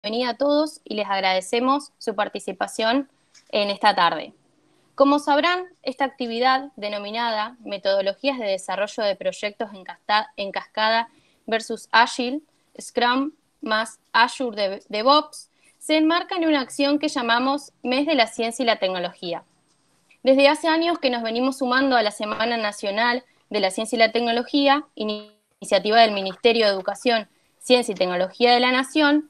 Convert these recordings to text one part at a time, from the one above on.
bienvenida a todos y les agradecemos su participación en esta tarde. Como sabrán, esta actividad denominada Metodologías de Desarrollo de Proyectos en Cascada versus Agile, Scrum más Azure DevOps, se enmarca en una acción que llamamos Mes de la Ciencia y la Tecnología. Desde hace años que nos venimos sumando a la Semana Nacional de la Ciencia y la Tecnología, iniciativa del Ministerio de Educación, Ciencia y Tecnología de la Nación,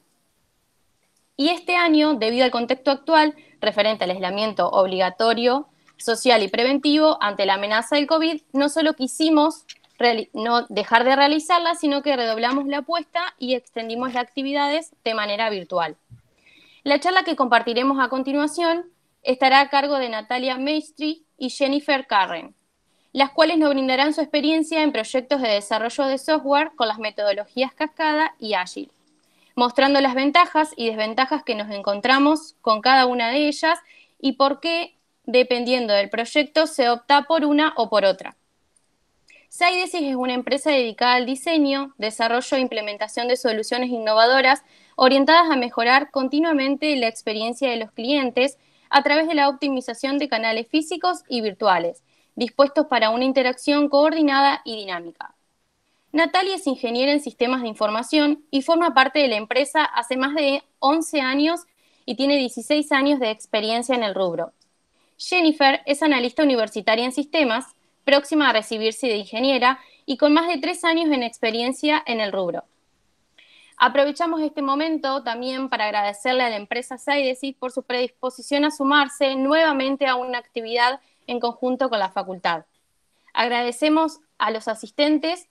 y este año, debido al contexto actual, referente al aislamiento obligatorio, social y preventivo ante la amenaza del COVID, no solo quisimos no dejar de realizarla, sino que redoblamos la apuesta y extendimos las actividades de manera virtual. La charla que compartiremos a continuación estará a cargo de Natalia Maestri y Jennifer Carren, las cuales nos brindarán su experiencia en proyectos de desarrollo de software con las metodologías Cascada y Agile, mostrando las ventajas y desventajas que nos encontramos con cada una de ellas y por qué, dependiendo del proyecto, se opta por una o por otra. Sydesis es una empresa dedicada al diseño, desarrollo e implementación de soluciones innovadoras orientadas a mejorar continuamente la experiencia de los clientes a través de la optimización de canales físicos y virtuales, dispuestos para una interacción coordinada y dinámica. Natalia es ingeniera en sistemas de información y forma parte de la empresa hace más de 11 años y tiene 16 años de experiencia en el rubro. Jennifer es analista universitaria en sistemas, próxima a recibirse de ingeniera y con más de 3 años en experiencia en el rubro. Aprovechamos este momento también para agradecerle a la empresa Sydesis por su predisposición a sumarse nuevamente a una actividad en conjunto con la facultad. Agradecemos a los asistentes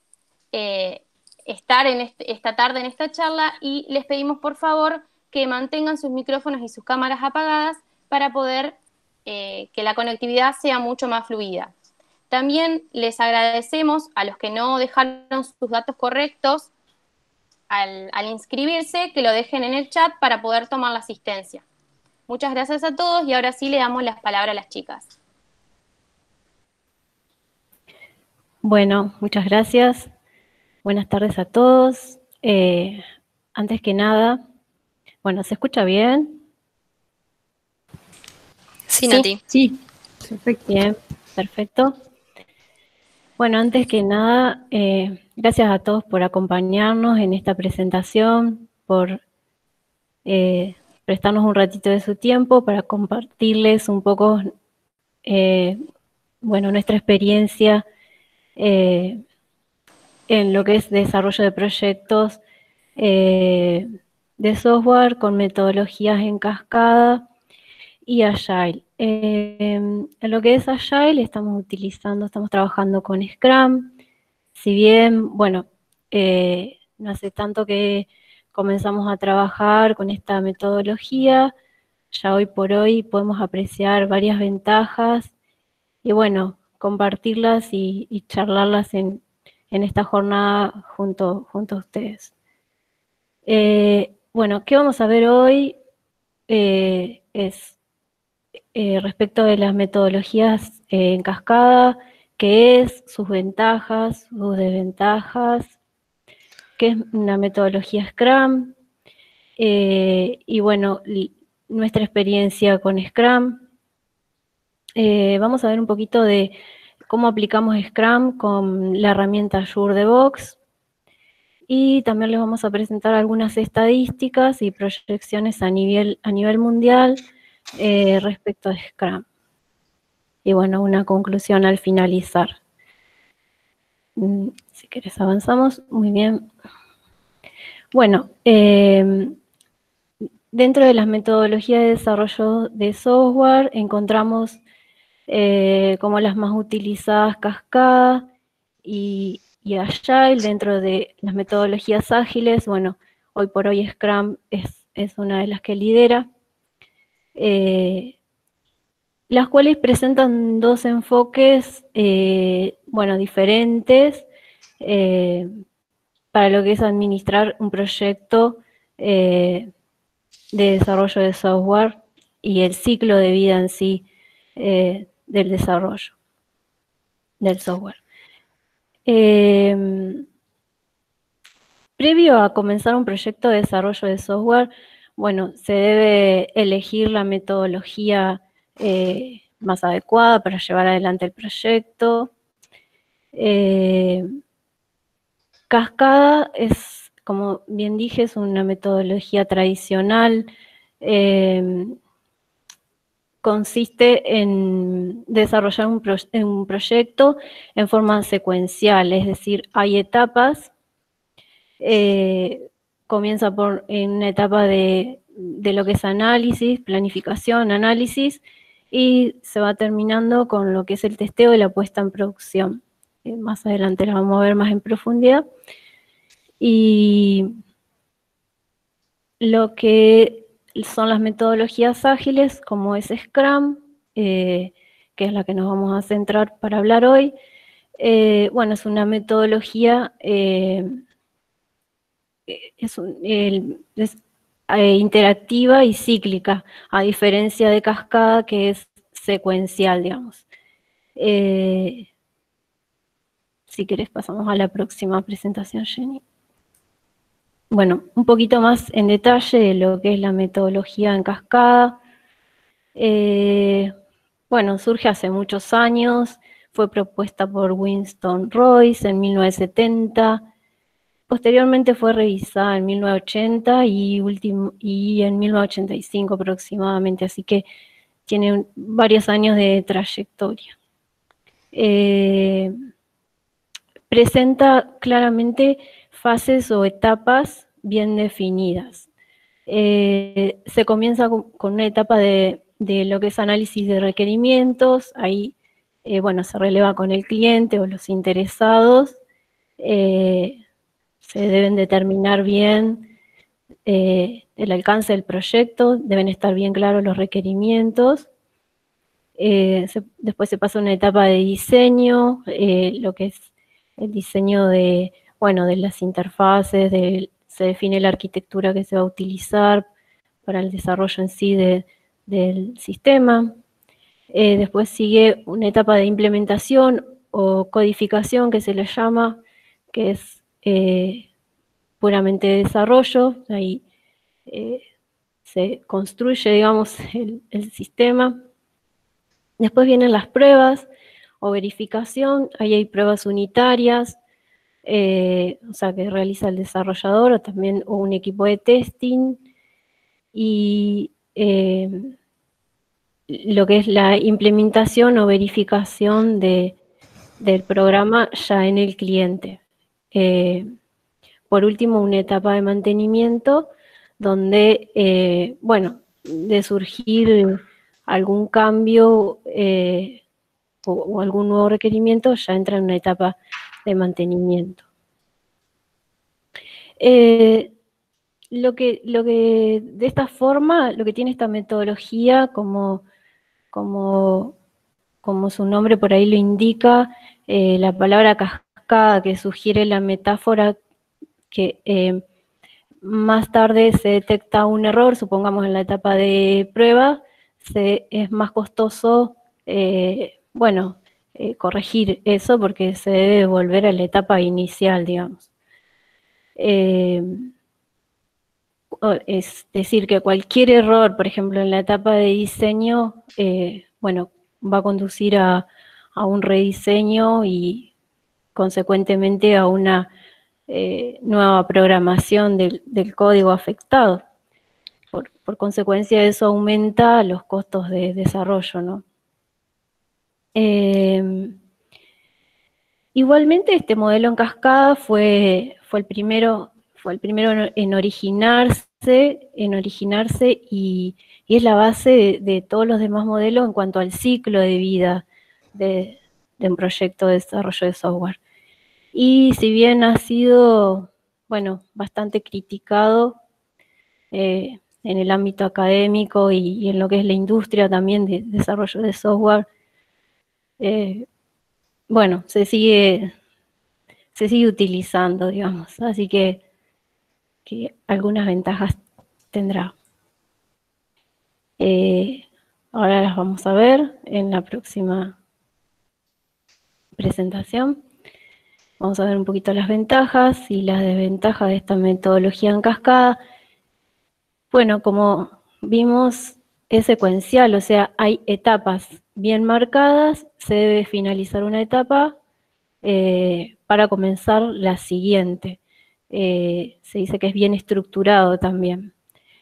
estar en esta tarde en esta charla y les pedimos por favor que mantengan sus micrófonos y sus cámaras apagadas para poder que la conectividad sea mucho más fluida. También les agradecemos a los que no dejaron sus datos correctos al inscribirse, que lo dejen en el chat para poder tomar la asistencia. Muchas gracias a todos y ahora sí le damos las palabras a las chicas. Bueno, muchas gracias. Buenas tardes a todos. Antes que nada, bueno, ¿se escucha bien? Sí, Nati. Sí, perfecto. Bien, perfecto. Bueno, antes que nada, gracias a todos por acompañarnos en esta presentación, por prestarnos un ratito de su tiempo para compartirles un poco, bueno, nuestra experiencia en lo que es desarrollo de proyectos de software con metodologías en cascada y Agile. En lo que es Agile estamos trabajando con Scrum. Si bien, bueno, no hace tanto que comenzamos a trabajar con esta metodología, ya hoy por hoy podemos apreciar varias ventajas y bueno, compartirlas y charlarlas en esta jornada junto a ustedes. Bueno, ¿qué vamos a ver hoy? Es respecto de las metodologías en cascada, qué es, sus ventajas, sus desventajas, qué es una metodología Scrum, y bueno, nuestra experiencia con Scrum. Vamos a ver un poquito de cómo aplicamos Scrum con la herramienta Azure DevOps. Y también les vamos a presentar algunas estadísticas y proyecciones a nivel mundial respecto a Scrum. Y bueno, una conclusión al finalizar. Si querés avanzamos, muy bien. Bueno, dentro de las metodologías de desarrollo de software encontramos como las más utilizadas Cascada y Agile. Dentro de las metodologías ágiles, bueno, hoy por hoy Scrum es una de las que lidera, las cuales presentan dos enfoques, bueno, diferentes para lo que es administrar un proyecto de desarrollo de software y el ciclo de vida en sí del desarrollo del software. Previo a comenzar un proyecto de desarrollo de software, bueno, se debe elegir la metodología más adecuada para llevar adelante el proyecto. Cascada es, como bien dije, es una metodología tradicional. Consiste en desarrollar un proyecto en forma secuencial, es decir, hay etapas. Comienza en una etapa de lo que es análisis, planificación, análisis, y se va terminando con lo que es el testeo y la puesta en producción. Más adelante la vamos a ver más en profundidad. Y lo que son las metodologías ágiles, como es Scrum, que es la que nos vamos a centrar para hablar hoy. Bueno, es una metodología interactiva y cíclica, a diferencia de Cascada, que es secuencial, digamos. Si querés pasamos a la próxima presentación, Jenny. Bueno, un poquito más en detalle de lo que es la metodología en cascada. Bueno, surge hace muchos años, fue propuesta por Winston Royce en 1970, posteriormente fue revisada en 1980 y en 1985 aproximadamente, así que tiene varios años de trayectoria. Presenta claramente fases o etapas bien definidas. Se comienza con una etapa de lo que es análisis de requerimientos, ahí bueno, se releva con el cliente o los interesados, se deben determinar bien el alcance del proyecto, deben estar bien claros los requerimientos. Después se pasa a una etapa de diseño, lo que es el diseño de, bueno, de las interfaces, se define la arquitectura que se va a utilizar para el desarrollo en sí del sistema. Después sigue una etapa de implementación o codificación que se le llama, que es puramente desarrollo, ahí se construye, digamos, el sistema. Después vienen las pruebas o verificación, ahí hay pruebas unitarias, o sea, que realiza el desarrollador o también un equipo de testing, y lo que es la implementación o verificación del programa ya en el cliente. Por último, una etapa de mantenimiento donde, bueno, de surgir algún cambio o algún nuevo requerimiento, ya entra en una etapa de mantenimiento. Lo que de esta forma, lo que tiene esta metodología, como su nombre por ahí lo indica, la palabra cascada, que sugiere la metáfora que más tarde se detecta un error, supongamos en la etapa de prueba, es más costoso, bueno, corregir eso porque se debe volver a la etapa inicial, digamos. Es decir, que cualquier error, por ejemplo, en la etapa de diseño, bueno, va a conducir a un rediseño y consecuentemente a una nueva programación del código afectado. Por consecuencia, eso aumenta los costos de desarrollo, ¿no? Igualmente, este modelo en cascada fue el primero en originarse y es la base de todos los demás modelos en cuanto al ciclo de vida de un proyecto de desarrollo de software. Y si bien ha sido, bueno, bastante criticado en el ámbito académico y en lo que es la industria también de desarrollo de software, bueno, se sigue utilizando, digamos, así que algunas ventajas tendrá. Ahora las vamos a ver en la próxima presentación. Vamos a ver un poquito las ventajas y las desventajas de esta metodología en cascada. Bueno, como vimos, es secuencial, o sea, hay etapas bien marcadas, se debe finalizar una etapa para comenzar la siguiente. Se dice que es bien estructurado también.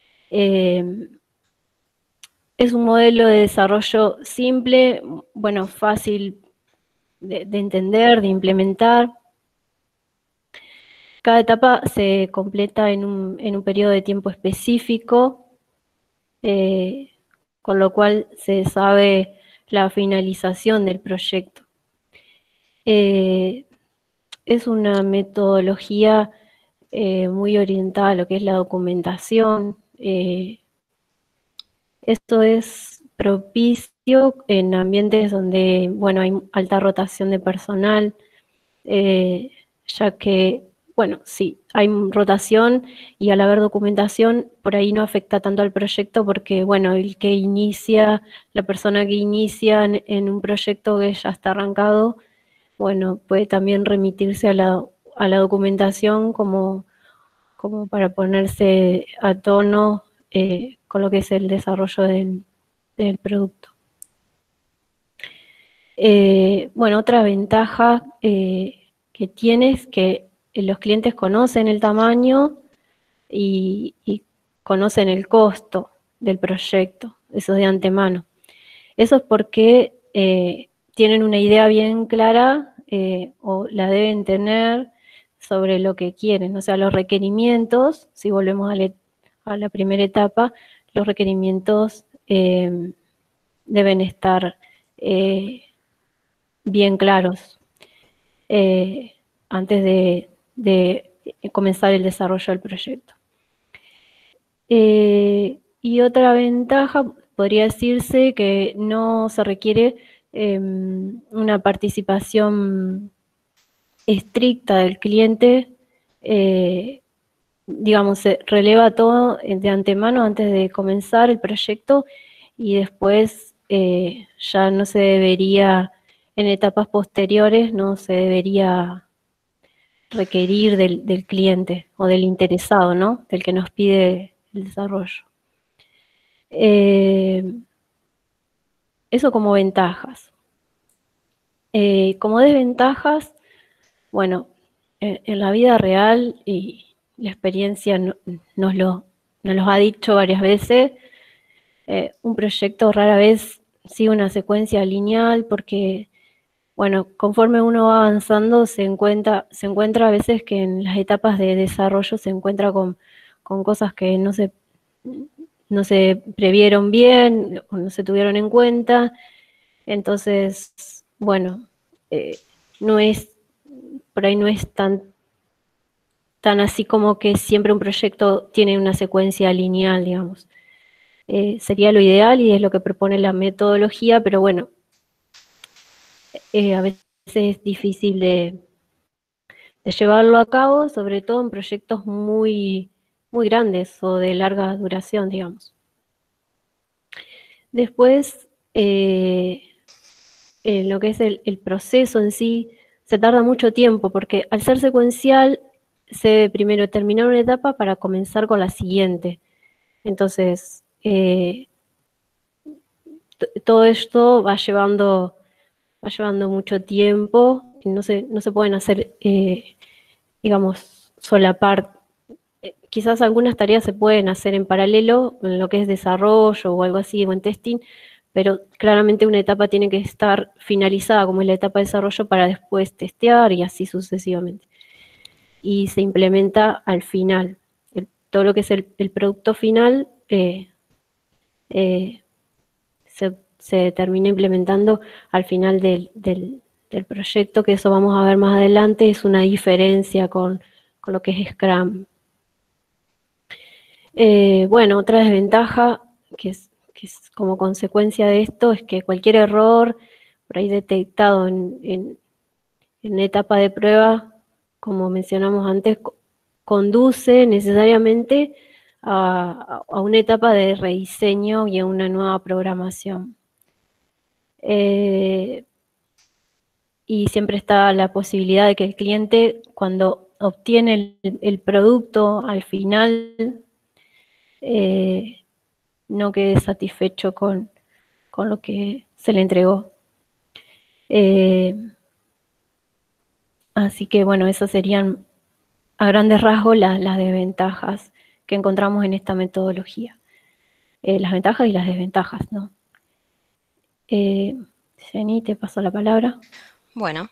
Es un modelo de desarrollo simple, bueno, fácil de entender, de implementar. Cada etapa se completa en un periodo de tiempo específico, eh, con lo cual se sabe la finalización del proyecto. Es una metodología muy orientada a lo que es la documentación. Esto es propicio en ambientes donde, bueno, hay alta rotación de personal, ya que, bueno, sí, hay rotación y al haber documentación, por ahí no afecta tanto al proyecto porque, bueno, la persona que inicia en un proyecto que ya está arrancado, bueno, puede también remitirse a la documentación como para ponerse a tono con lo que es el desarrollo del producto. Bueno, otra ventaja que tiene es que los clientes conocen el tamaño y conocen el costo del proyecto, eso de antemano. Eso es porque tienen una idea bien clara o la deben tener sobre lo que quieren. O sea, los requerimientos, si volvemos a la primera etapa, los requerimientos deben estar bien claros antes de comenzar el desarrollo del proyecto. Y otra ventaja podría decirse que no se requiere una participación estricta del cliente, digamos, se releva todo de antemano antes de comenzar el proyecto y después ya no se debería, en etapas posteriores, no se debería requerir del cliente o del interesado, ¿no? Del que nos pide el desarrollo. Eso como ventajas. Como desventajas, bueno, en la vida real y la experiencia nos los ha dicho varias veces, un proyecto rara vez sigue una secuencia lineal porque, bueno, conforme uno va avanzando se encuentra a veces que en las etapas de desarrollo se encuentra con cosas que no se previeron bien o no se tuvieron en cuenta. Entonces, bueno, no es, por ahí no es tan así como que siempre un proyecto tiene una secuencia lineal, digamos. Sería lo ideal y es lo que propone la metodología, pero bueno, a veces es difícil de llevarlo a cabo, sobre todo en proyectos muy grandes o de larga duración, digamos. Después, en lo que es el proceso en sí, se tarda mucho tiempo porque al ser secuencial se debe primero terminar una etapa para comenzar con la siguiente. Entonces, todo esto va llevando mucho tiempo, y no se pueden hacer, digamos, solapar. Quizás algunas tareas se pueden hacer en paralelo, en lo que es desarrollo o algo así, o en testing, pero claramente una etapa tiene que estar finalizada, como es la etapa de desarrollo, para después testear y así sucesivamente. Y se implementa al final. Todo lo que es el producto final eh, se termina implementando al final del proyecto, que eso vamos a ver más adelante, es una diferencia con lo que es Scrum. Bueno, otra desventaja que es como consecuencia de esto es que cualquier error por ahí detectado en etapa de prueba, como mencionamos antes, conduce necesariamente a una etapa de rediseño y a una nueva programación. Y siempre está la posibilidad de que el cliente, cuando obtiene el producto al final, no quede satisfecho con lo que se le entregó. Así que bueno, esas serían a grandes rasgos las desventajas que encontramos en esta metodología. Las ventajas y las desventajas, ¿no? Jenny, te paso la palabra. Bueno,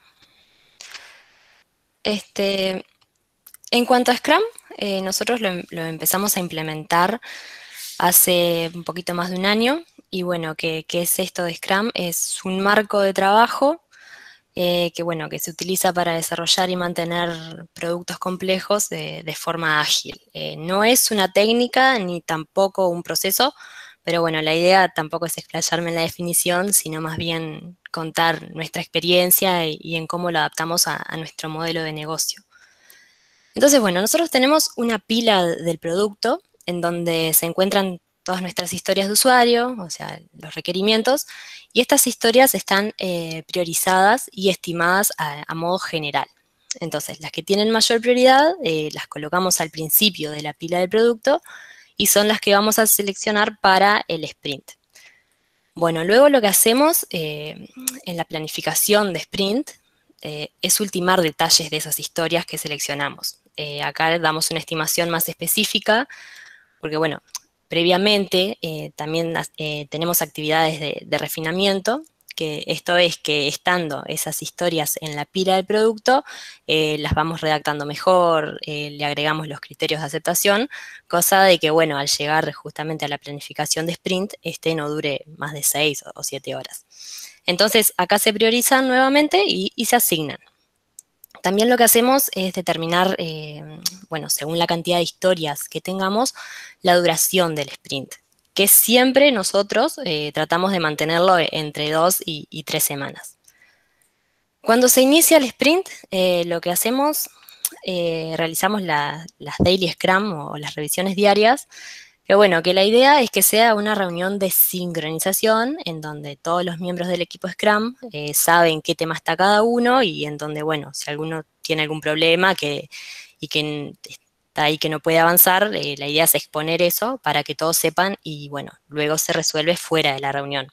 en cuanto a Scrum, nosotros lo empezamos a implementar hace un poquito más de un año. Y bueno, ¿qué es esto de Scrum? Es un marco de trabajo bueno, que se utiliza para desarrollar y mantener productos complejos de forma ágil. No es una técnica ni tampoco un proceso, pero bueno, la idea tampoco es explayarme en la definición, sino más bien contar nuestra experiencia y en cómo lo adaptamos a nuestro modelo de negocio. Entonces, bueno, nosotros tenemos una pila del producto en donde se encuentran todas nuestras historias de usuario, o sea, los requerimientos, y estas historias están priorizadas y estimadas a modo general. Entonces, las que tienen mayor prioridad las colocamos al principio de la pila del producto y son las que vamos a seleccionar para el sprint. Bueno, luego lo que hacemos en la planificación de sprint es ultimar detalles de esas historias que seleccionamos. Acá damos una estimación más específica, porque bueno, previamente también tenemos actividades de refinamiento, que esto es que estando esas historias en la pila del producto, las vamos redactando mejor, le agregamos los criterios de aceptación, cosa de que, bueno, al llegar justamente a la planificación de sprint, no dure más de 6 o 7 horas. Entonces, acá se priorizan nuevamente y se asignan. También lo que hacemos es determinar, bueno, según la cantidad de historias que tengamos, la duración del sprint, que siempre nosotros tratamos de mantenerlo entre 2 y 3 semanas. Cuando se inicia el sprint, lo que hacemos, realizamos las daily scrum o las revisiones diarias, que bueno, que la idea es que sea una reunión de sincronización en donde todos los miembros del equipo Scrum saben qué tema está cada uno y en donde, bueno, si alguno tiene algún problema y que está ahí que no puede avanzar, la idea es exponer eso para que todos sepan y, bueno, luego se resuelve fuera de la reunión.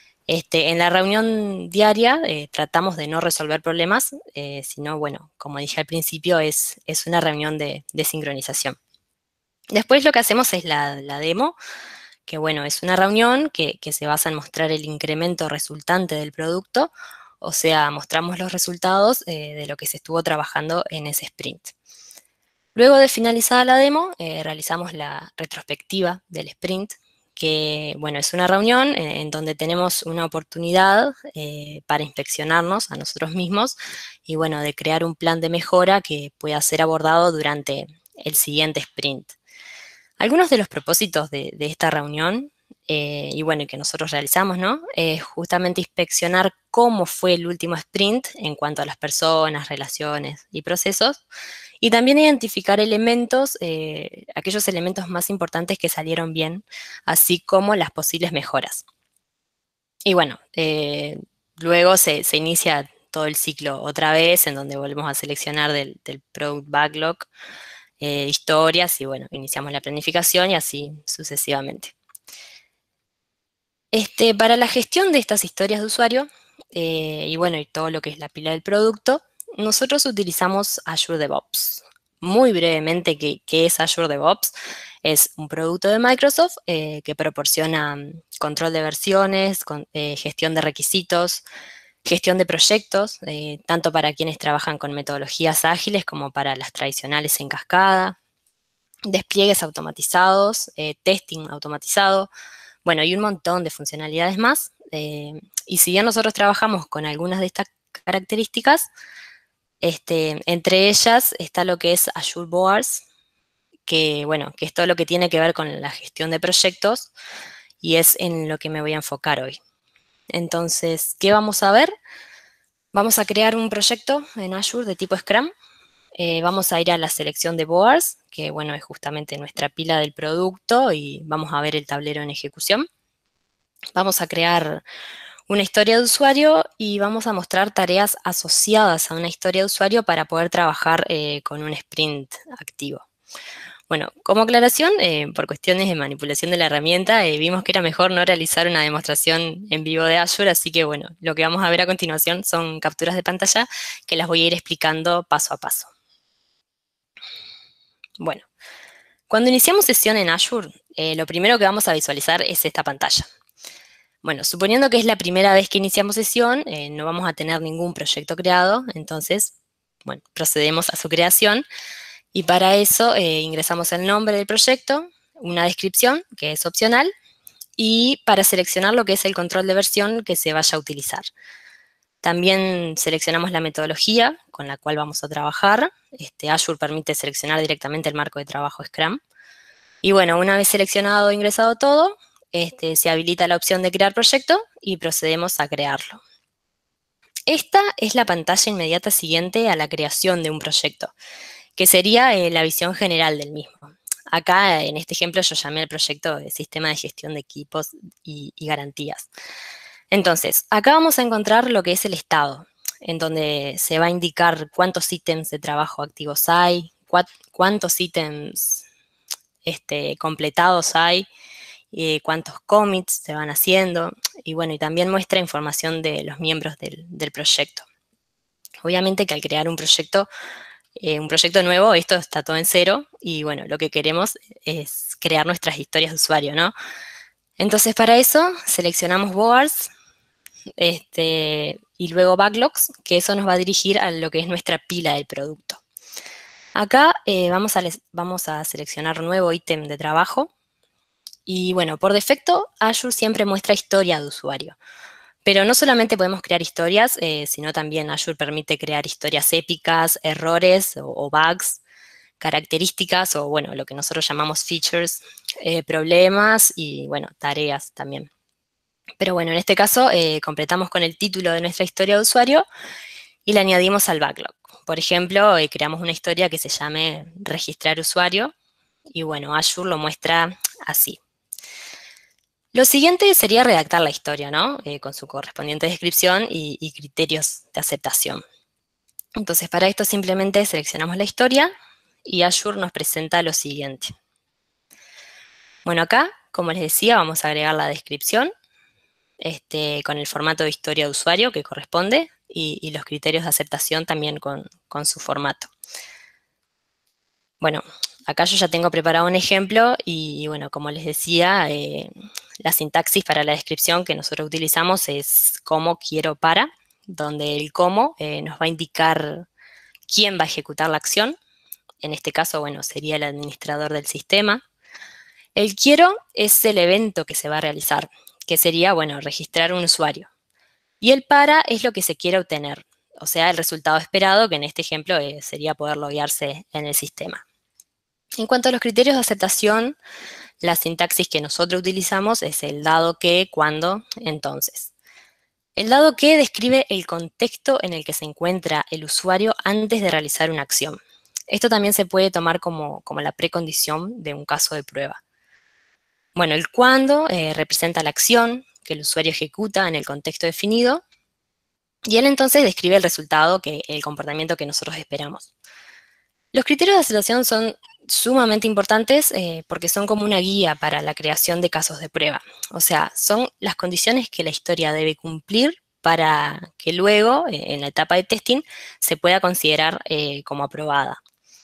En la reunión diaria tratamos de no resolver problemas, sino, bueno, como dije al principio, es una reunión de sincronización. Después lo que hacemos es la demo, que bueno, es una reunión que se basa en mostrar el incremento resultante del producto, o sea, mostramos los resultados de lo que se estuvo trabajando en ese sprint. Luego de finalizada la demo, realizamos la retrospectiva del sprint, que bueno, es una reunión en donde tenemos una oportunidad para inspeccionarnos a nosotros mismos y bueno, de crear un plan de mejora que pueda ser abordado durante el siguiente sprint. Algunos de los propósitos de esta reunión, y bueno, que nosotros realizamos, ¿no? Es justamente inspeccionar cómo fue el último sprint en cuanto a las personas, relaciones y procesos, y también identificar elementos, aquellos elementos más importantes que salieron bien, así como las posibles mejoras. Y bueno, luego se inicia todo el ciclo otra vez, en donde volvemos a seleccionar del Product Backlog, historias y bueno, iniciamos la planificación y así sucesivamente. Para la gestión de estas historias de usuario y bueno, y todo lo que es la pila del producto, nosotros utilizamos Azure DevOps. Muy brevemente, ¿qué es Azure DevOps? Es un producto de Microsoft que proporciona control de versiones, gestión de requisitos, gestión de proyectos, tanto para quienes trabajan con metodologías ágiles como para las tradicionales en cascada, despliegues automatizados, testing automatizado, bueno, y un montón de funcionalidades más. Y si bien nosotros trabajamos con algunas de estas características, entre ellas está lo que es Azure Boards, que bueno, que es todo lo que tiene que ver con la gestión de proyectos y es en lo que me voy a enfocar hoy. Entonces, ¿qué vamos a ver? Vamos a crear un proyecto en Azure de tipo Scrum. Vamos a ir a la selección de boards, que bueno, es justamente nuestra pila del producto y vamos a ver el tablero en ejecución. Vamos a crear una historia de usuario y vamos a mostrar tareas asociadas a una historia de usuario para poder trabajar con un sprint activo. Bueno, como aclaración, por cuestiones de manipulación de la herramienta, vimos que era mejor no realizar una demostración en vivo de Azure, así que bueno, lo que vamos a ver a continuación son capturas de pantalla que las voy a ir explicando paso a paso. Bueno, cuando iniciamos sesión en Azure, lo primero que vamos a visualizar es esta pantalla. Bueno, suponiendo que es la primera vez que iniciamos sesión, no vamos a tener ningún proyecto creado, entonces, bueno, procedemos a su creación. Y para eso ingresamos el nombre del proyecto, una descripción, que es opcional, y para seleccionar lo que es el control de versión que se vaya a utilizar. También seleccionamos la metodología con la cual vamos a trabajar. Azure permite seleccionar directamente el marco de trabajo Scrum. Y bueno, una vez seleccionado e ingresado todo, se habilita la opción de crear proyecto y procedemos a crearlo. Esta es la pantalla inmediata siguiente a la creación de un proyecto, que sería la visión general del mismo. Acá, en este ejemplo, yo llamé al proyecto de Sistema de Gestión de Equipos y Garantías. Entonces, acá vamos a encontrar lo que es el estado, en donde se va a indicar cuántos ítems de trabajo activos hay, cuántos ítems completados hay, cuántos commits se van haciendo, y bueno, y también muestra información de los miembros del proyecto. Obviamente que al crear un proyecto nuevo, esto está todo en cero, y bueno, lo que queremos es crear nuestras historias de usuario, ¿no? Entonces, para eso, seleccionamos boards, y luego backlogs, que eso nos va a dirigir a lo que es nuestra pila del producto. Acá vamos a seleccionar nuevo ítem de trabajo, y bueno, por defecto, Azure siempre muestra historia de usuario. Pero no solamente podemos crear historias, sino también Azure permite crear historias épicas, errores o bugs, características o, bueno, lo que nosotros llamamos features, problemas y, bueno, tareas también. Pero bueno, en este caso completamos con el título de nuestra historia de usuario y la añadimos al backlog. Por ejemplo, creamos una historia que se llame registrar usuario y, bueno, Azure lo muestra así. Lo siguiente sería redactar la historia, ¿no? Con su correspondiente descripción y criterios de aceptación. Entonces, para esto simplemente seleccionamos la historia y Azure nos presenta lo siguiente. Bueno, acá, como les decía, vamos a agregar la descripción con el formato de historia de usuario que corresponde y los criterios de aceptación también con su formato. Bueno, acá yo ya tengo preparado un ejemplo y bueno, como les decía, la sintaxis para la descripción que nosotros utilizamos es como, quiero, para, donde el cómo nos va a indicar quién va a ejecutar la acción. En este caso, bueno, sería el administrador del sistema. El quiero es el evento que se va a realizar, que sería, bueno, registrar un usuario. Y el para es lo que se quiere obtener, o sea, el resultado esperado, que en este ejemplo sería poder loguearse en el sistema. En cuanto a los criterios de aceptación, la sintaxis que nosotros utilizamos es el dado que, cuando, entonces. El dado que describe el contexto en el que se encuentra el usuario antes de realizar una acción. Esto también se puede tomar como la precondición de un caso de prueba. Bueno, el cuándo representa la acción que el usuario ejecuta en el contexto definido y él entonces describe el resultado, el comportamiento que nosotros esperamos. Los criterios de aceptación son sumamente importantes porque son como una guía para la creación de casos de prueba. O sea, son las condiciones que la historia debe cumplir para que luego, en la etapa de testing, se pueda considerar como aprobada.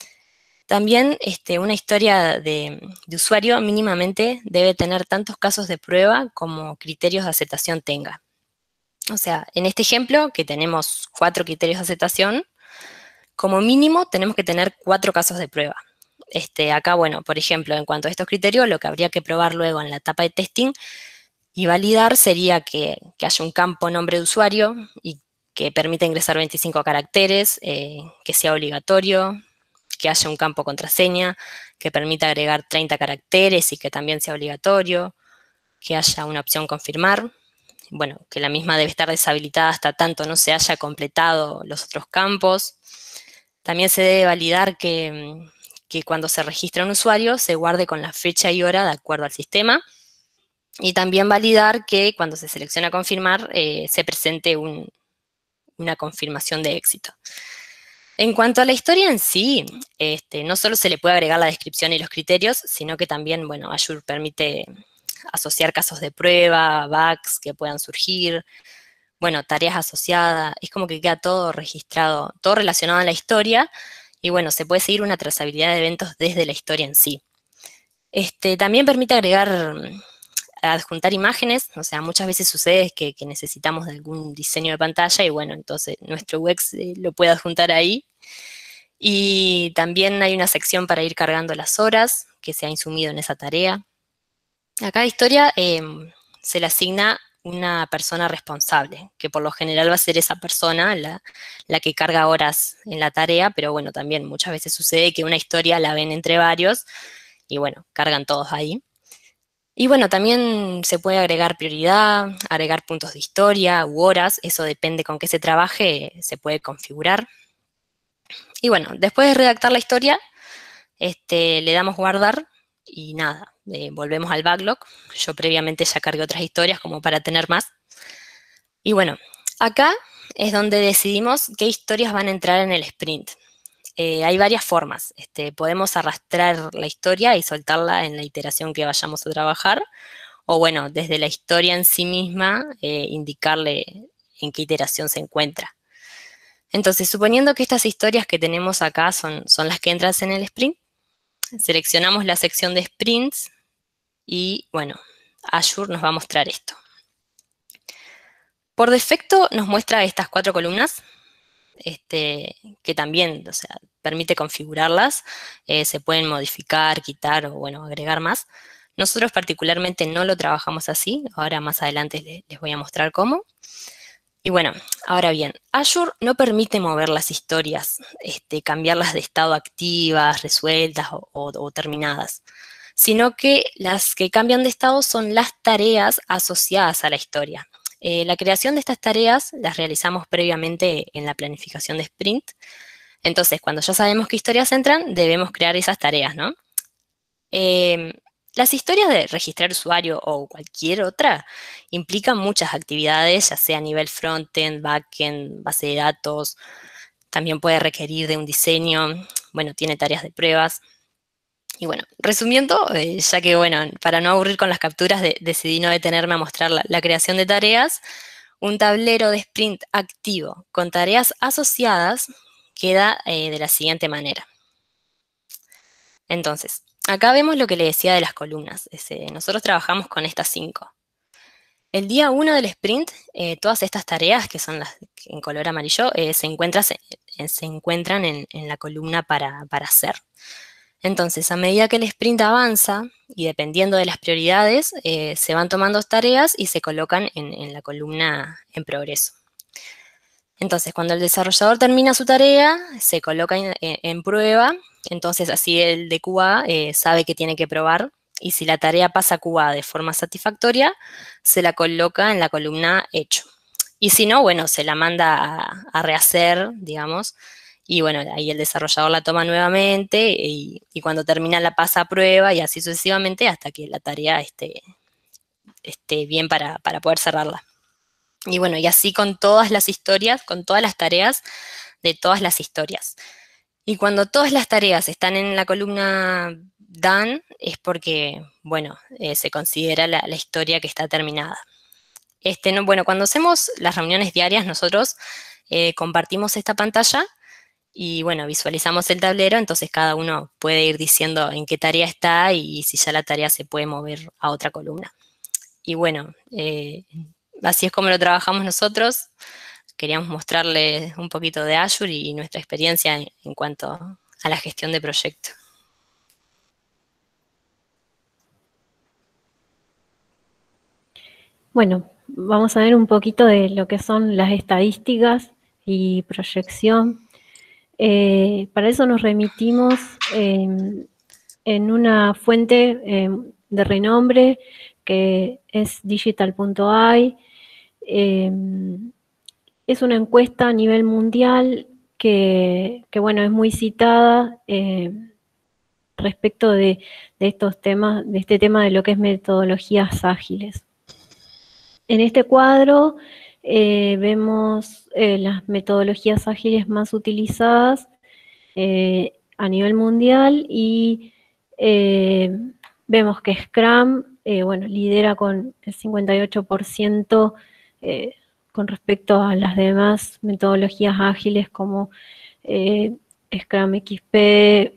También una historia de usuario mínimamente debe tener tantos casos de prueba como criterios de aceptación tenga. O sea, en este ejemplo, que tenemos 4 criterios de aceptación, como mínimo tenemos que tener 4 casos de prueba. Acá, bueno, por ejemplo, en cuanto a estos criterios, lo que habría que probar luego en la etapa de testing y validar sería que haya un campo nombre de usuario y que permita ingresar 25 caracteres, que sea obligatorio, que haya un campo contraseña, que permita agregar 30 caracteres y que también sea obligatorio, que haya una opción confirmar, bueno, que la misma debe estar deshabilitada hasta tanto no se haya completado los otros campos. También se debe validar que cuando se registra un usuario se guarde con la fecha y hora de acuerdo al sistema. Y también validar que cuando se selecciona confirmar se presente una confirmación de éxito. En cuanto a la historia en sí, no solo se le puede agregar la descripción y los criterios, sino que también, bueno, Azure permite asociar casos de prueba, bugs que puedan surgir, bueno, tareas asociadas, es como que queda todo registrado, todo relacionado a la historia, y bueno, se puede seguir una trazabilidad de eventos desde la historia en sí. También permite agregar, adjuntar imágenes, o sea, muchas veces sucede que necesitamos de algún diseño de pantalla, y bueno, entonces nuestro UX lo puede adjuntar ahí. Y también hay una sección para ir cargando las horas que se ha insumido en esa tarea. A cada historia se le asigna una persona responsable, que por lo general va a ser esa persona la que carga horas en la tarea, pero bueno, también muchas veces sucede que una historia la ven entre varios y bueno, cargan todos ahí. Y bueno, también se puede agregar prioridad, agregar puntos de historia u horas, eso depende con qué se trabaje, se puede configurar. Y bueno, después de redactar la historia, le damos guardar y nada, volvemos al backlog. Yo previamente ya cargué otras historias como para tener más. Y bueno, acá es donde decidimos qué historias van a entrar en el sprint. Hay varias formas. Podemos arrastrar la historia y soltarla en la iteración que vayamos a trabajar. O bueno, desde la historia en sí misma, indicarle en qué iteración se encuentra. Entonces, suponiendo que estas historias que tenemos acá son las que entran en el sprint, seleccionamos la sección de sprints y, bueno, Azure nos va a mostrar esto. Por defecto nos muestra estas 4 columnas, que también, o sea, permite configurarlas, se pueden modificar, quitar o, bueno, agregar más. Nosotros particularmente no lo trabajamos así, ahora más adelante les voy a mostrar cómo. Y bueno, ahora bien, Azure no permite mover las historias, cambiarlas de estado activas, resueltas o terminadas, sino que las que cambian de estado son las tareas asociadas a la historia. La creación de estas tareas las realizamos previamente en la planificación de sprint. Entonces, cuando ya sabemos qué historias entran, debemos crear esas tareas, ¿no? Las historias de registrar usuario o cualquier otra implican muchas actividades, ya sea a nivel frontend, backend, base de datos, también puede requerir de un diseño, bueno, tiene tareas de pruebas. Y bueno, resumiendo, ya que bueno, para no aburrir con las capturas, decidí no detenerme a mostrar la creación de tareas, un tablero de sprint activo con tareas asociadas queda de la siguiente manera. Entonces, acá vemos lo que le decía de las columnas. Nosotros trabajamos con estas 5. El día 1 del sprint, todas estas tareas, que son las en color amarillo, se encuentran en la columna para hacer. Entonces, a medida que el sprint avanza, y dependiendo de las prioridades, se van tomando tareas y se colocan en la columna en progreso. Entonces, cuando el desarrollador termina su tarea, se coloca en prueba, entonces así el de QA sabe que tiene que probar, y si la tarea pasa a QA de forma satisfactoria, se la coloca en la columna hecho. Y si no, bueno, se la manda a rehacer, digamos, y bueno, ahí el desarrollador la toma nuevamente, y cuando termina la pasa a prueba, y así sucesivamente, hasta que la tarea esté bien para poder cerrarla. Y bueno, y así con todas las historias, con todas las tareas de todas las historias. Y cuando todas las tareas están en la columna done, es porque, bueno, se considera la historia que está terminada. Bueno, cuando hacemos las reuniones diarias, nosotros compartimos esta pantalla y, bueno, visualizamos el tablero, entonces cada uno puede ir diciendo en qué tarea está y si ya la tarea se puede mover a otra columna. Y bueno, así es como lo trabajamos nosotros. Queríamos mostrarles un poquito de Azure y nuestra experiencia en cuanto a la gestión de proyectos. Bueno, vamos a ver un poquito de lo que son las estadísticas y proyección. Para eso nos remitimos en una fuente de renombre que es digital.ai. Es una encuesta a nivel mundial que bueno, es muy citada respecto de estos temas, de este tema de lo que es metodologías ágiles. En este cuadro vemos las metodologías ágiles más utilizadas a nivel mundial y vemos que Scrum, bueno, lidera con el 58% con respecto a las demás metodologías ágiles como Scrum XP,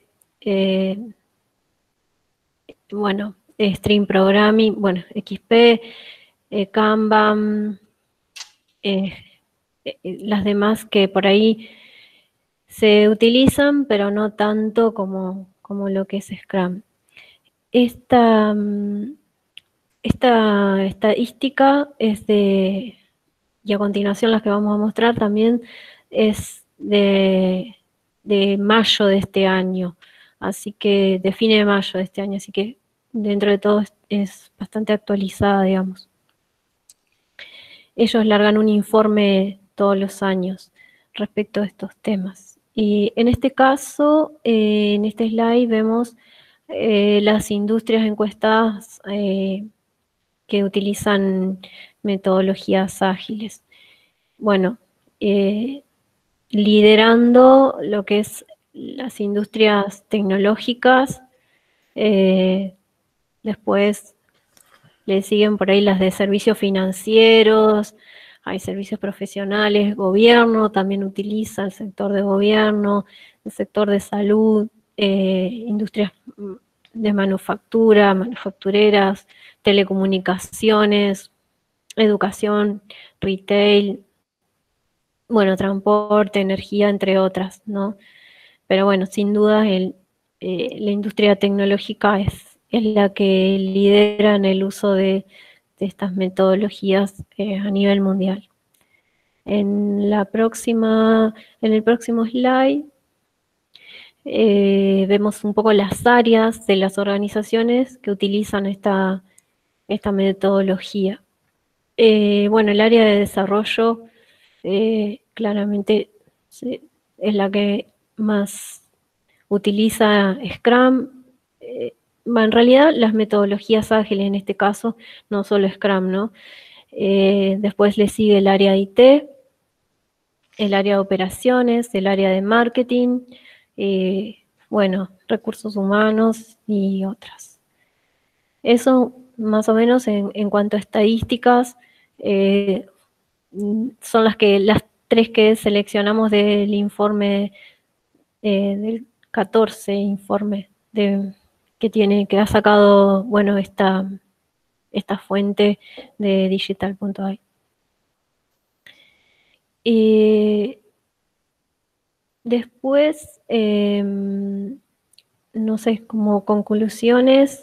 bueno, Stream Programming, bueno, XP, Kanban, las demás que por ahí se utilizan, pero no tanto como lo que es Scrum. Esta estadística es y a continuación las que vamos a mostrar también es de mayo de este año, así que define mayo de este año, así que dentro de todo es bastante actualizada, digamos. Ellos largan un informe todos los años respecto a estos temas. Y en este caso, en este slide vemos las industrias encuestadas que utilizan metodologías ágiles. Bueno, liderando lo que es las industrias tecnológicas, después le siguen por ahí las de servicios financieros, hay servicios profesionales, gobierno también utiliza el sector de gobierno, el sector de salud, industrias de manufactura, manufactureras, telecomunicaciones, educación, retail, bueno, transporte, energía, entre otras, ¿no? Pero bueno, sin duda la industria tecnológica es la que lidera en el uso de estas metodologías a nivel mundial. En el próximo slide vemos un poco las áreas de las organizaciones que utilizan esta metodología. Bueno, el área de desarrollo claramente es la que más utiliza Scrum. En realidad las metodologías ágiles en este caso, no solo Scrum, ¿no? Después le sigue el área IT, el área de operaciones, el área de marketing, bueno, recursos humanos y otras. Eso más o menos en cuanto a estadísticas, son las tres que seleccionamos del informe, del 14 informe que ha sacado, bueno, esta fuente de digital.ai. Después, no sé, como conclusiones.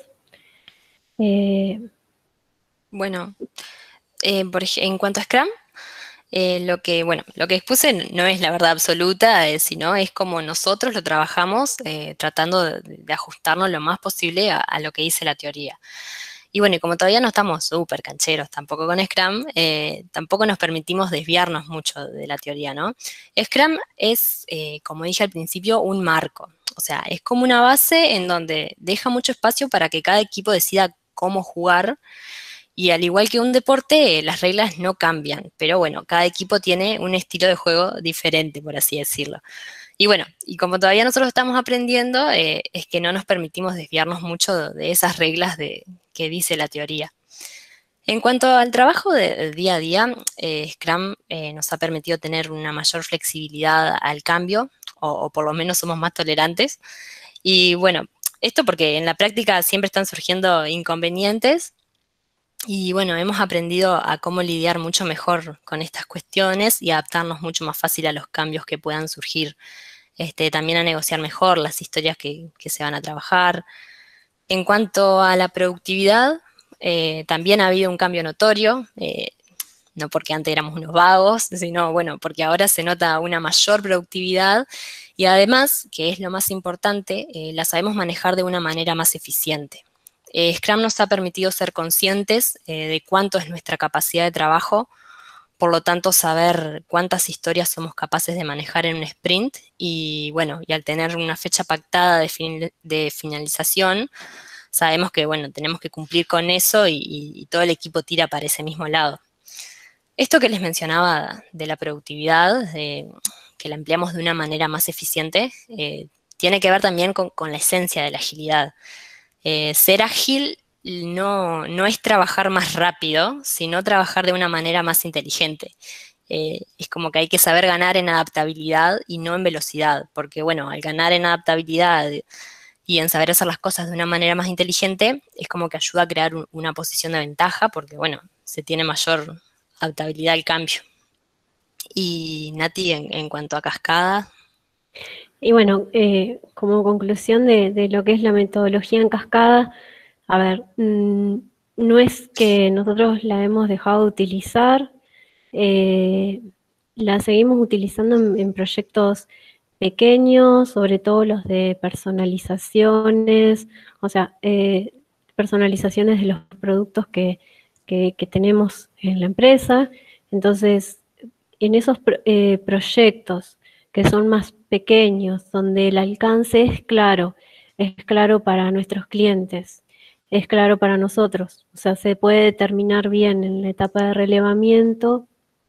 Bueno, en cuanto a Scrum, lo que expuse no es la verdad absoluta, sino es como nosotros lo trabajamos tratando de ajustarnos lo más posible a lo que dice la teoría. Y bueno, y como todavía no estamos súper cancheros tampoco con Scrum, tampoco nos permitimos desviarnos mucho de la teoría, ¿no? Scrum es, como dije al principio, un marco. O sea, es como una base en donde deja mucho espacio para que cada equipo decida cómo jugar. Y al igual que un deporte, las reglas no cambian, pero bueno, cada equipo tiene un estilo de juego diferente, por así decirlo. Y bueno, y como todavía nosotros estamos aprendiendo, es que no nos permitimos desviarnos mucho de esas reglas que dice la teoría. En cuanto al trabajo del día a día, Scrum nos ha permitido tener una mayor flexibilidad al cambio, o por lo menos somos más tolerantes. Y bueno, esto porque en la práctica siempre están surgiendo inconvenientes. Y bueno, hemos aprendido a cómo lidiar mucho mejor con estas cuestiones y adaptarnos mucho más fácil a los cambios que puedan surgir. También a negociar mejor las historias que se van a trabajar. En cuanto a la productividad, también ha habido un cambio notorio, no porque antes éramos unos vagos, sino bueno, porque ahora se nota una mayor productividad y además, que es lo más importante, la sabemos manejar de una manera más eficiente. Scrum nos ha permitido ser conscientes de cuánto es nuestra capacidad de trabajo, por lo tanto saber cuántas historias somos capaces de manejar en un sprint y bueno, y al tener una fecha pactada de finalización, sabemos que bueno, tenemos que cumplir con eso y todo el equipo tira para ese mismo lado. Esto que les mencionaba de la productividad, que la empleamos de una manera más eficiente, tiene que ver también con la esencia de la agilidad. Ser ágil no es trabajar más rápido, sino trabajar de una manera más inteligente. Es como que hay que saber ganar en adaptabilidad y no en velocidad, porque bueno, al ganar en adaptabilidad y en saber hacer las cosas de una manera más inteligente, es como que ayuda a crear una posición de ventaja, porque bueno, se tiene mayor adaptabilidad al cambio. Y Nati, en cuanto a cascada. Y bueno, como conclusión de lo que es la metodología en cascada, a ver, no es que nosotros la hemos dejado de utilizar, eh, la seguimos utilizando en proyectos pequeños, sobre todo los de personalizaciones, o sea, personalizaciones de los productos que tenemos en la empresa. Entonces, en esos proyectos que son más pequeños, donde el alcance es claro para nuestros clientes, es claro para nosotros. O sea, se puede determinar bien en la etapa de relevamiento.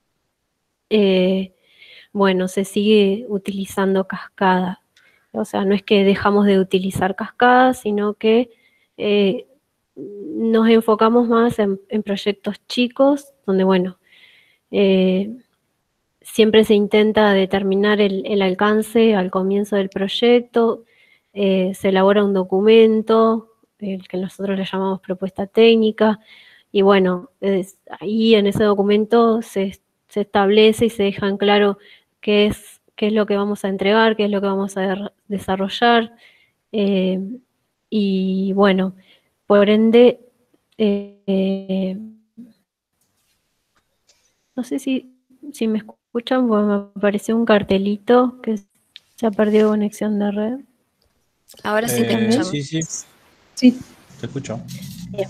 Bueno, se sigue utilizando cascada. O sea, no es que dejamos de utilizar cascada, sino que eh, nos enfocamos más en proyectos chicos, donde, bueno, eh, siempre se intenta determinar el alcance al comienzo del proyecto, se elabora un documento, el que nosotros le llamamos propuesta técnica, y bueno, ahí en ese documento se establece y se deja en claro qué es lo que vamos a entregar, qué es lo que vamos a desarrollar, eh, y bueno, por ende, eh, no sé si me escuchan, porque me apareció un cartelito que se ha perdido conexión de red. Ahora sí te escuchamos. Sí, Sí. te escucho. Bien.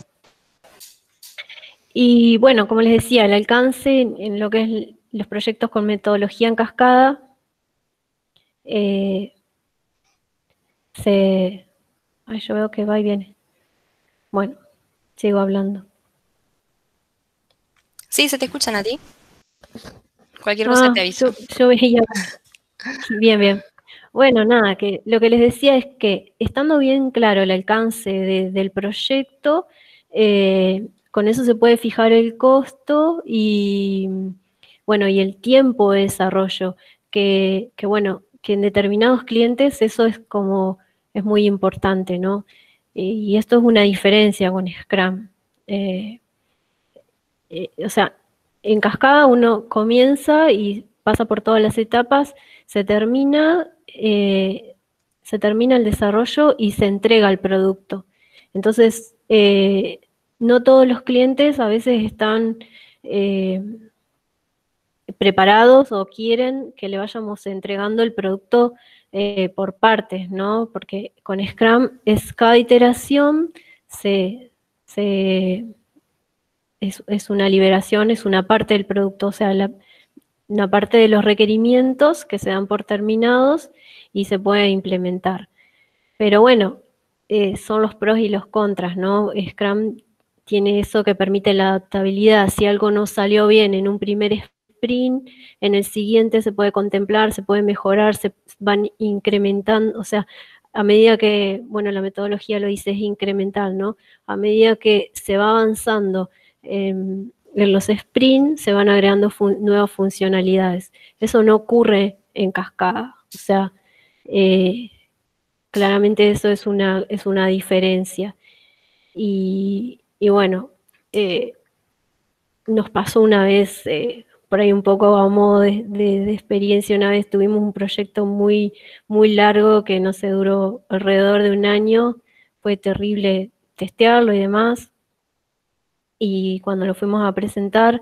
Y bueno, como les decía, el alcance en lo que es los proyectos con metodología en cascada, yo veo que va y viene. Bueno, sigo hablando. Sí, se te escuchan a ti. Cualquier cosa te aviso. Yo veía. Bien, bien. Bueno, nada, que lo que les decía es que estando bien claro el alcance del proyecto, con eso se puede fijar el costo y, bueno, y el tiempo de desarrollo, bueno, que en determinados clientes eso es muy importante, ¿no? Y esto es una diferencia con Scrum. O sea, en cascada uno comienza y pasa por todas las etapas, se termina, se termina el desarrollo y se entrega el producto. Entonces, no todos los clientes a veces están preparados o quieren que le vayamos entregando el producto por partes, ¿no? Porque con Scrum es cada iteración es una liberación, es una parte del producto, o sea, una parte de los requerimientos que se dan por terminados y se puede implementar. Pero bueno, son los pros y los contras, ¿no? Scrum tiene eso que permite la adaptabilidad. Si algo no salió bien en un primer sprint, en el siguiente se puede contemplar, se puede mejorar, se van incrementando, o sea, a medida que, bueno, la metodología lo dice, es incremental, ¿no? A medida que se va avanzando en los sprints, se van agregando nuevas funcionalidades. Eso no ocurre en cascada, o sea, claramente eso es una diferencia. Y bueno, nos pasó una vez, por ahí un poco a modo de experiencia, una vez tuvimos un proyecto muy, muy largo que no se duró alrededor de un año, fue terrible testearlo y demás, y cuando lo fuimos a presentar,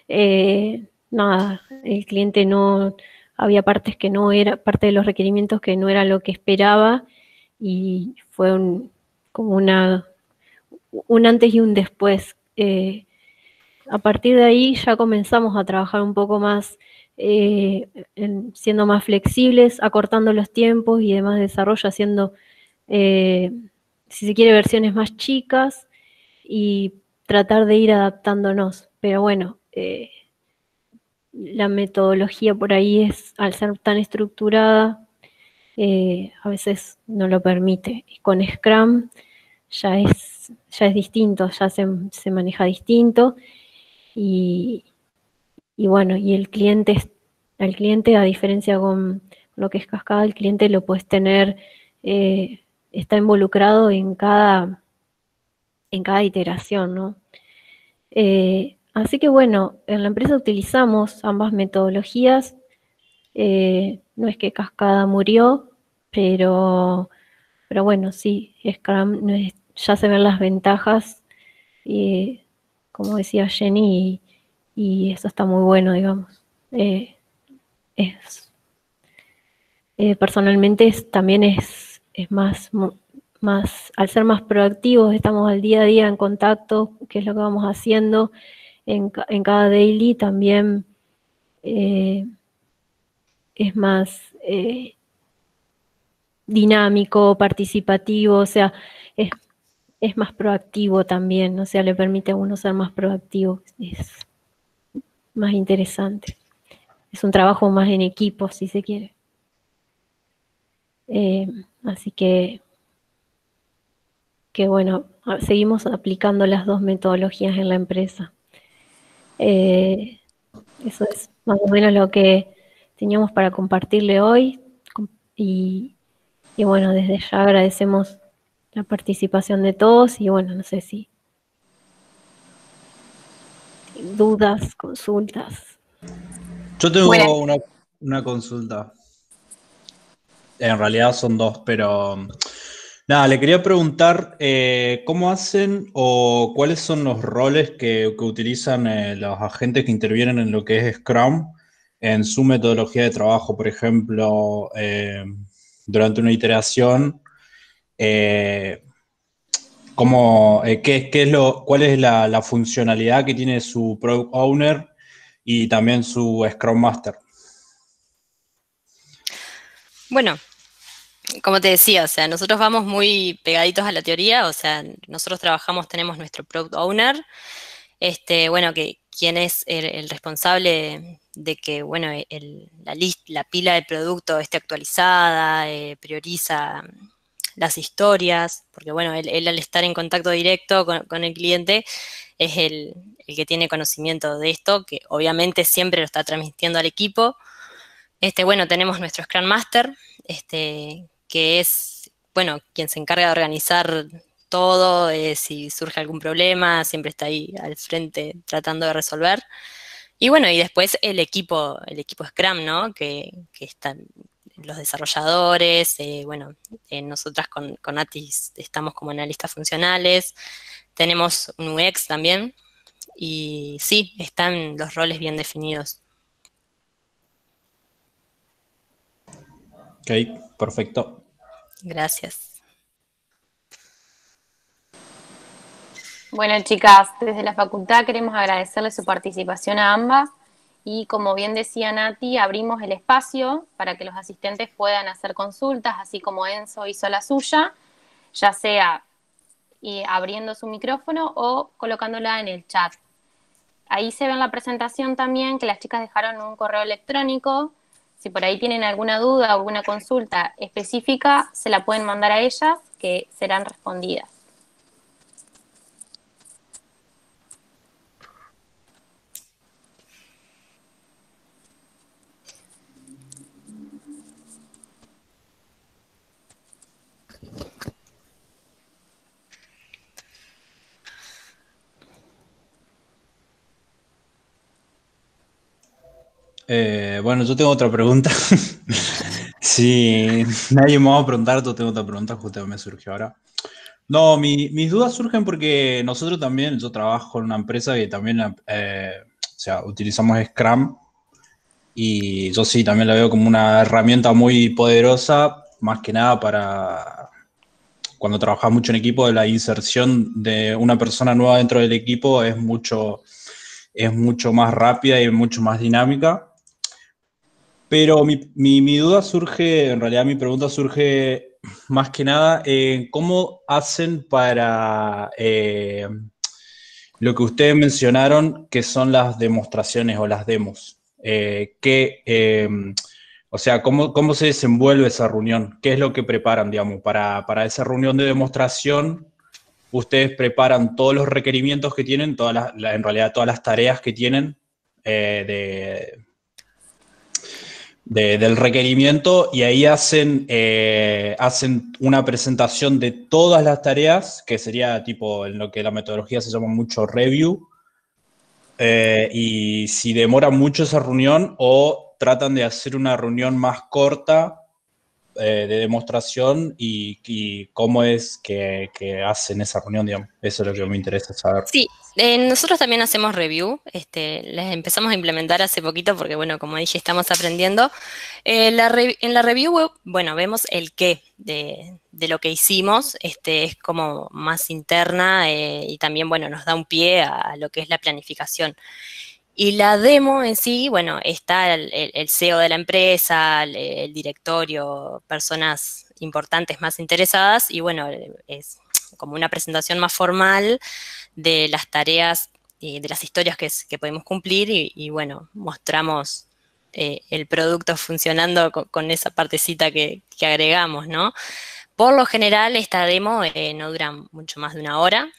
nada, el cliente no, había partes que no era, parte de los requerimientos que no era lo que esperaba, y fue como un antes y un después. A partir de ahí ya comenzamos a trabajar un poco más, siendo más flexibles, acortando los tiempos y demás desarrollo, haciendo, si se quiere, versiones más chicas y tratar de ir adaptándonos. Pero bueno, la metodología por ahí es, al ser tan estructurada, a veces no lo permite. Y con Scrum ya es distinto, ya se maneja distinto y bueno, y al cliente, a diferencia con lo que es Cascada, el cliente lo puedes tener, está involucrado en cada iteración, ¿no? Así que bueno, en la empresa utilizamos ambas metodologías. No es que Cascada murió, pero bueno, sí, Scrum ya se ven las ventajas, como decía Jenny, y eso está muy bueno, digamos. Es, Personalmente también es más, al ser más proactivos, estamos al día a día en contacto, qué es lo que vamos haciendo en cada daily, también es más dinámico, participativo, o sea, es más proactivo también, o sea, le permite a uno ser más proactivo, es más interesante. Es un trabajo más en equipo, si se quiere. Así que bueno, seguimos aplicando las dos metodologías en la empresa. Eso es más o menos lo que teníamos para compartirle hoy. Y bueno, desde ya agradecemos la participación de todos y bueno, no sé si dudas, consultas. Yo tengo Bueno, una consulta. En realidad son dos, pero nada, le quería preguntar cómo hacen o cuáles son los roles que utilizan los agentes que intervienen en lo que es Scrum en su metodología de trabajo. Por ejemplo, durante una iteración, eh, cuál es la funcionalidad que tiene su Product Owner y también su Scrum Master. Bueno, como te decía, o sea, nosotros vamos muy pegaditos a la teoría, o sea, nosotros tenemos nuestro Product Owner, bueno, quien es el responsable de que, bueno, la pila de producto esté actualizada, prioriza las historias, porque, bueno, él al estar en contacto directo con el cliente es el que tiene conocimiento de esto, que obviamente siempre lo está transmitiendo al equipo. Bueno, tenemos nuestro Scrum Master, que es, bueno, quien se encarga de organizar todo, si surge algún problema, siempre está ahí al frente tratando de resolver. Y bueno, y después el equipo Scrum, ¿no? Que están los desarrolladores, bueno, nosotras con Atis estamos como analistas funcionales, tenemos un UX también, y sí, están los roles bien definidos. Ok, perfecto. Gracias. bueno, chicas, desde la facultad queremos agradecerles su participación a ambas y como bien decía Nati, abrimos el espacio para que los asistentes puedan hacer consultas, así como Enzo hizo la suya, ya sea abriendo su micrófono o colocándola en el chat. Ahí se ve en la presentación también que las chicas dejaron un correo electrónico. Si por ahí tienen alguna duda o alguna consulta específica, se la pueden mandar a ellas, que serán respondidas. Bueno, yo tengo otra pregunta. Si nadie me va a preguntar, yo tengo otra pregunta, justo me surgió ahora. No, mis dudas surgen porque nosotros también, yo trabajo en una empresa que también, o sea, utilizamos Scrum y yo sí, también la veo como una herramienta muy poderosa, más que nada para cuando trabajas mucho en equipo, la inserción de una persona nueva dentro del equipo es mucho más rápida y mucho más dinámica. Pero mi duda surge, en realidad mi pregunta surge más que nada en cómo hacen para lo que ustedes mencionaron, que son las demostraciones o las demos. O sea, ¿cómo se desenvuelve esa reunión? ¿Qué es lo que preparan, digamos, para esa reunión de demostración? Ustedes preparan todos los requerimientos que tienen, en realidad todas las tareas que tienen del requerimiento, y ahí hacen una presentación de todas las tareas, que sería tipo en lo que la metodología se llama mucho review, y si demora mucho esa reunión o tratan de hacer una reunión más corta de demostración y cómo es que hacen esa reunión, digamos. Eso es lo que me interesa saber. Sí, nosotros también hacemos review, las empezamos a implementar hace poquito porque, bueno, como dije, estamos aprendiendo. En la review, bueno, vemos el qué de lo que hicimos, es como más interna y también, bueno, nos da un pie a lo que es la planificación. Y la demo en sí, bueno, está el CEO de la empresa, el directorio, personas importantes más interesadas y, bueno, es como una presentación más formal de las tareas y de las historias que podemos cumplir y, bueno, mostramos el producto funcionando con esa partecita que agregamos, ¿no? Por lo general, esta demo no dura mucho más de una hora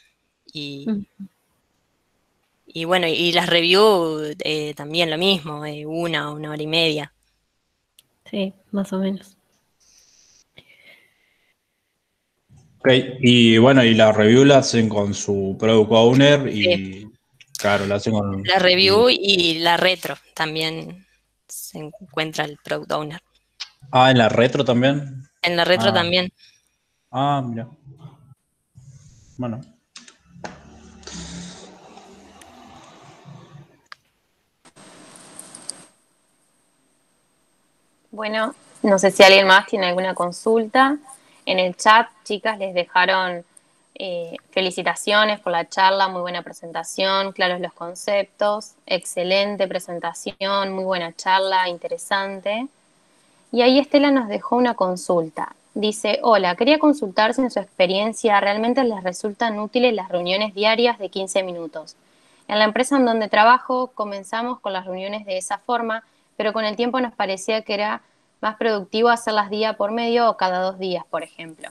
y bueno, y las reviews también lo mismo, una hora y media. Sí, más o menos. Ok, y bueno, y la review la hacen con su product owner y, Sí. claro, la hacen con... La review y la retro también se encuentra el product owner. Ah, ¿en la retro también? En la retro Ah, también. mira. Bueno. Bueno, no sé si alguien más tiene alguna consulta. En el chat, chicas, les dejaron felicitaciones por la charla, muy buena presentación, claros los conceptos, excelente presentación, muy buena charla, interesante. Y ahí Estela nos dejó una consulta. Dice, hola, quería consultar si en su experiencia realmente les resultan útiles las reuniones diarias de 15 minutos. En la empresa en donde trabajo comenzamos con las reuniones de esa forma, pero con el tiempo nos parecía que era más productivo hacerlas día por medio o cada 2 días, por ejemplo.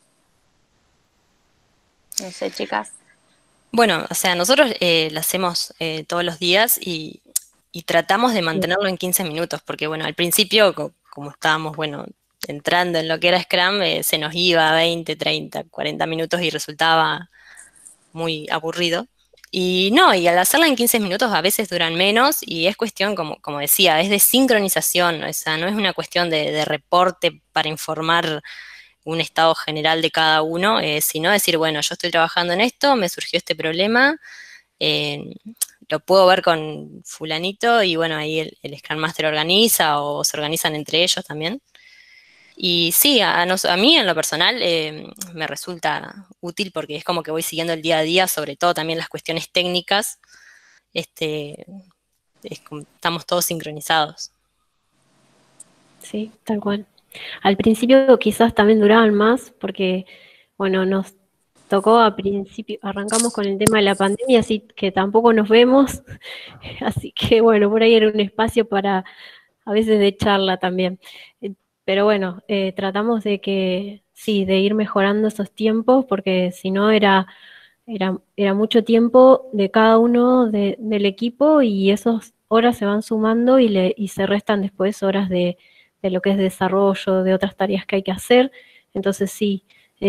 No sé, chicas. Bueno, o sea, nosotros lo hacemos todos los días y tratamos de mantenerlo en 15 minutos, porque bueno, al principio, como estábamos, bueno, entrando en lo que era Scrum, se nos iba a 20, 30, 40 minutos y resultaba muy aburrido. Y no, y al hacerla en 15 minutos a veces duran menos y es cuestión, como decía, es de sincronización, o sea, no es una cuestión de reporte para informar un estado general de cada uno, sino decir, bueno, yo estoy trabajando en esto, me surgió este problema, eh, lo puedo ver con fulanito y bueno, ahí el Scrum Master organiza o se organizan entre ellos también. Y sí, a mí en lo personal me resulta útil porque es como que voy siguiendo el día a día, sobre todo también las cuestiones técnicas, este, estamos todos sincronizados. Sí, tal cual. Al principio quizás también duraban más porque, bueno, nos tocó a principio, arrancamos con el tema de la pandemia, así que tampoco nos vemos, así que bueno, por ahí era un espacio para a veces de charla también. Pero bueno, tratamos de que, sí, de ir mejorando esos tiempos porque si no era mucho tiempo de cada uno del equipo y esas horas se van sumando y se restan después horas de lo que es desarrollo, de otras tareas que hay que hacer. Entonces sí,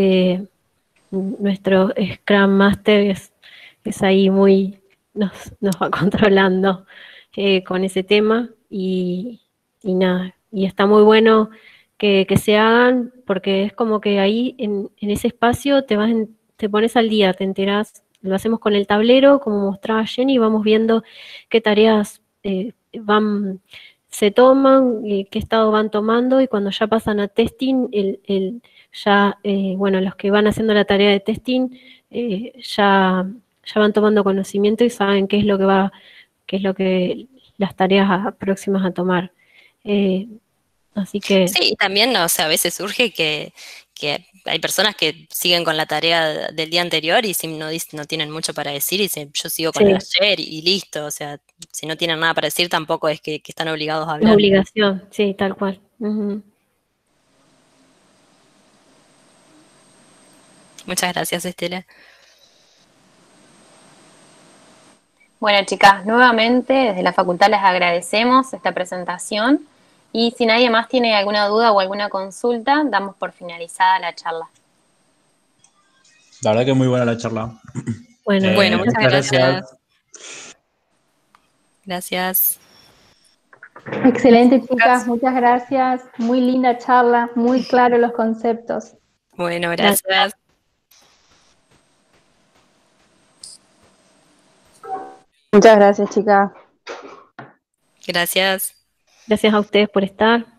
nuestro Scrum Master es ahí nos va controlando con ese tema y nada, y está muy bueno que se hagan porque es como que ahí en ese espacio te pones al día, te enterás, lo hacemos con el tablero, como mostraba Jenny, vamos viendo qué tareas se toman, qué estado van tomando y cuando ya pasan a testing, bueno, los que van haciendo la tarea de testing ya van tomando conocimiento y saben qué es lo que las tareas próximas a tomar. Así que Sí, y también, o sea, a veces surge que hay personas que siguen con la tarea del día anterior y si no tienen mucho para decir y dicen, yo sigo con la de sí, ayer y listo. O sea, si no tienen nada para decir tampoco es que están obligados a es hablar. obligación, sí, tal cual. Ujú. Muchas gracias, Estela. Bueno, chicas, nuevamente desde la facultad les agradecemos esta presentación y si nadie más tiene alguna duda o alguna consulta, damos por finalizada la charla. La verdad que muy buena la charla. Bueno, Bueno, muchas muchas Muchas gracias. gracias. Gracias. Excelente, chicas, muchas gracias. Muy linda charla, muy claros los conceptos. Bueno, gracias. gracias. Muchas gracias, chicas. Gracias. Gracias a ustedes por estar.